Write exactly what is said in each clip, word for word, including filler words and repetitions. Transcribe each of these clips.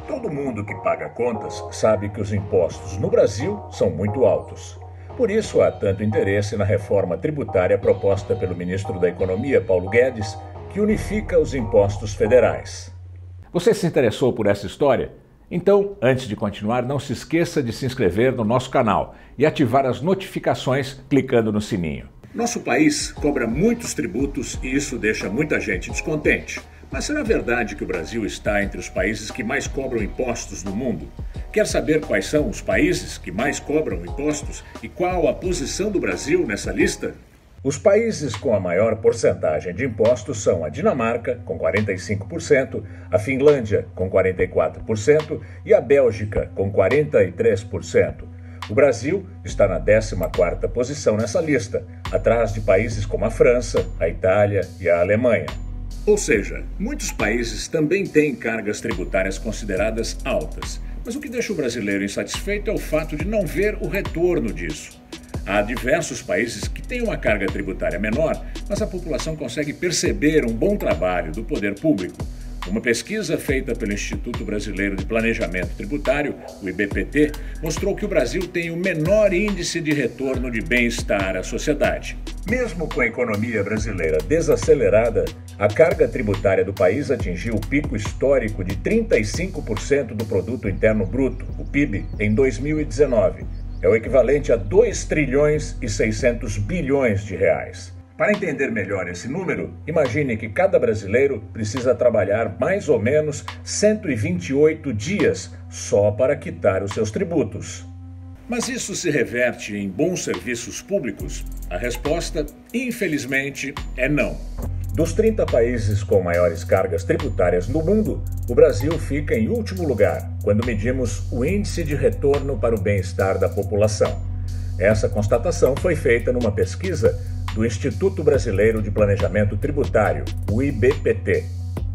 Todo mundo que paga contas sabe que os impostos no Brasil são muito altos. Por isso há tanto interesse na reforma tributária proposta pelo ministro da Economia, Paulo Guedes, que unifica os impostos federais. Você se interessou por essa história? Então, antes de continuar, não se esqueça de se inscrever no nosso canal e ativar as notificações clicando no sininho. Nosso país cobra muitos tributos e isso deixa muita gente descontente. Mas será verdade que o Brasil está entre os países que mais cobram impostos no mundo? Quer saber quais são os países que mais cobram impostos e qual a posição do Brasil nessa lista? Os países com a maior porcentagem de impostos são a Dinamarca, com quarenta e cinco por cento, a Finlândia, com quarenta e quatro por cento e a Bélgica, com quarenta e três por cento. O Brasil está na décima quarta posição nessa lista, atrás de países como a França, a Itália e a Alemanha. Ou seja, muitos países também têm cargas tributárias consideradas altas, mas o que deixa o brasileiro insatisfeito é o fato de não ver o retorno disso. Há diversos países que têm uma carga tributária menor, mas a população consegue perceber um bom trabalho do poder público. Uma pesquisa feita pelo Instituto Brasileiro de Planejamento Tributário, o I B P T, mostrou que o Brasil tem o menor índice de retorno de bem-estar à sociedade. Mesmo com a economia brasileira desacelerada, a carga tributária do país atingiu o pico histórico de trinta e cinco por cento do Produto Interno Bruto, o P I B, em dois mil e dezenove. É o equivalente a dois trilhões e seiscentos bilhões de reais. Para entender melhor esse número, imagine que cada brasileiro precisa trabalhar mais ou menos cento e vinte e oito dias só para quitar os seus tributos. Mas isso se reverte em bons serviços públicos? A resposta, infelizmente, é não. Dos trinta países com maiores cargas tributárias no mundo, o Brasil fica em último lugar quando medimos o índice de retorno para o bem-estar da população. Essa constatação foi feita numa pesquisa do Instituto Brasileiro de Planejamento Tributário, o I B P T.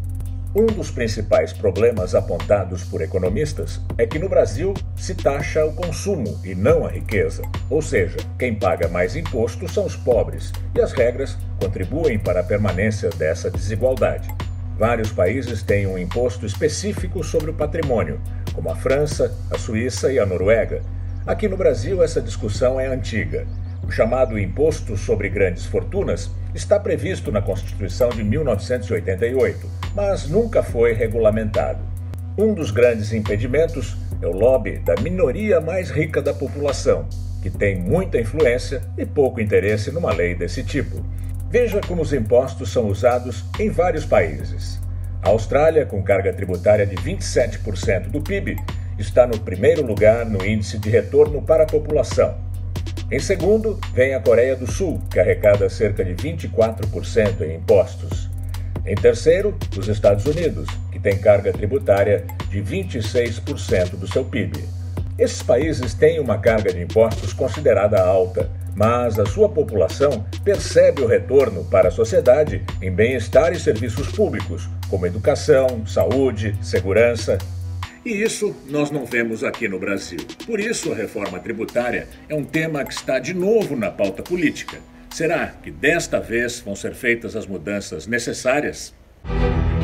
Um dos principais problemas apontados por economistas é que no Brasil se taxa o consumo e não a riqueza. Ou seja, quem paga mais imposto são os pobres, e as regras contribuem para a permanência dessa desigualdade. Vários países têm um imposto específico sobre o patrimônio, como a França, a Suíça e a Noruega. Aqui no Brasil, essa discussão é antiga. O chamado Imposto sobre Grandes Fortunas está previsto na Constituição de mil novecentos e oitenta e oito, mas nunca foi regulamentado. Um dos grandes impedimentos é o lobby da minoria mais rica da população, que tem muita influência e pouco interesse numa lei desse tipo. Veja como os impostos são usados em vários países. A Austrália, com carga tributária de vinte e sete por cento do P I B, está no primeiro lugar no índice de retorno para a população. Em segundo, vem a Coreia do Sul, que arrecada cerca de vinte e quatro por cento em impostos. Em terceiro, os Estados Unidos, que tem carga tributária de vinte e seis por cento do seu P I B. Esses países têm uma carga de impostos considerada alta, mas a sua população percebe o retorno para a sociedade em bem-estar e serviços públicos, como educação, saúde, segurança. E isso nós não vemos aqui no Brasil. Por isso, a reforma tributária é um tema que está de novo na pauta política. Será que desta vez vão ser feitas as mudanças necessárias?